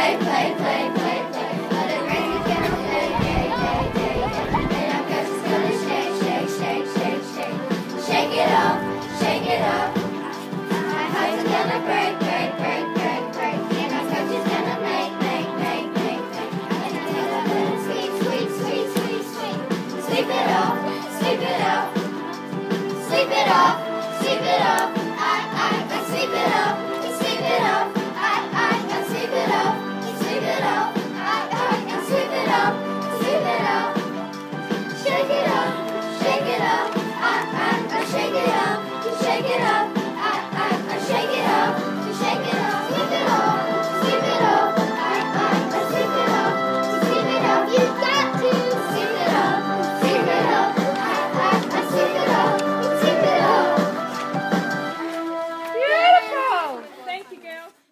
play, play, play, play, play. The crazy's gonna play, day, day, day, day. And our girls is gonna shake, shake, shake, shake, shake. Shake it up, shake it up. Our hearts are gonna break, break, break, break, break. And our coach is gonna make, make, make, make, make. And our little bit of sweet, sweet, sweet, sweet, sweet. Sleep it off, sleep it off. Sleep it off, sleep it off. I sleep it off, sleep it off. I sleep it off, sleep it off. I sleep it off, sleep it off. Shake it up, shake it up. I shake it up, shake it up. I shake it up, shake it up. Sleep it off, sleep it off. I sleep it off, sleep it off. You got to sleep it up, sleep it up. I sleep it off, sleep it off. Beautiful! Thank you, girls.